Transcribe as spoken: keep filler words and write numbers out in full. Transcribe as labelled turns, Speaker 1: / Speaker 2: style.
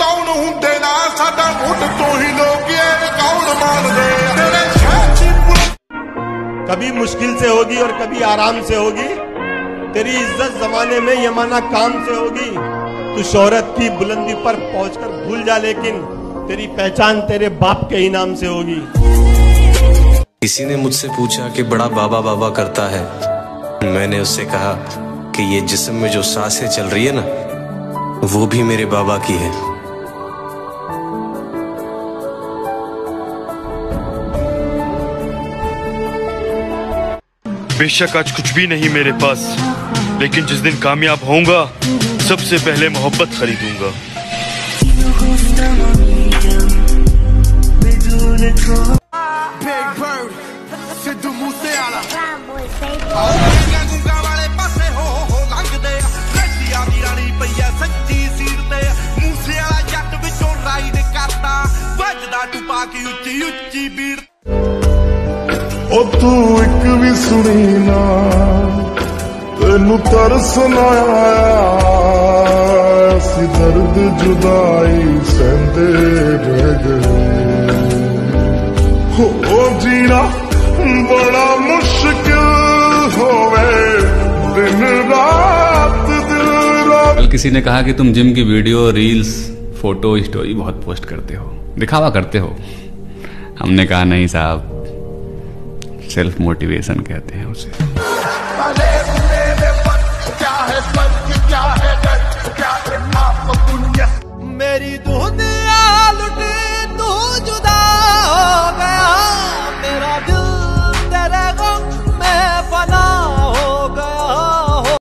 Speaker 1: कौन हुंदे ना साडा मुठ तो ही लोग ये कौन मान दे।
Speaker 2: कभी मुश्किल से होगी और कभी आराम से होगी, तेरी इज्जत जमाने में यमाना काम से होगी। तू शोहरत की बुलंदी पर पहुंचकर भूल जा, लेकिन तेरी पहचान तेरे बाप के इनाम से होगी।
Speaker 3: किसी ने मुझसे पूछा कि बड़ा बाबा बाबा करता है। मैंने उससे कहा कि ये जिस्म में जो सांसें चल रही है ना, वो भी मेरे बाबा की है।
Speaker 4: बेशक आज कुछ भी नहीं मेरे पास, लेकिन जिस दिन कामयाब होऊंगा सबसे पहले मोहब्बत खरीदूंगा।
Speaker 1: ओ तू एक भी सुनी ना, तेनू तरस ना आया, सी दर्द जुदाई सहंदे रह गए। हो जीना बड़ा मुश्किल होवे, दिन रात दिल रात।
Speaker 5: कल किसी ने कहा कि तुम जिम की वीडियो, रील्स, फोटो, स्टोरी बहुत पोस्ट करते हो, दिखावा करते हो। हमने कहा नहीं साहब, सेल्फ मोटिवेशन कहते हैं उसे।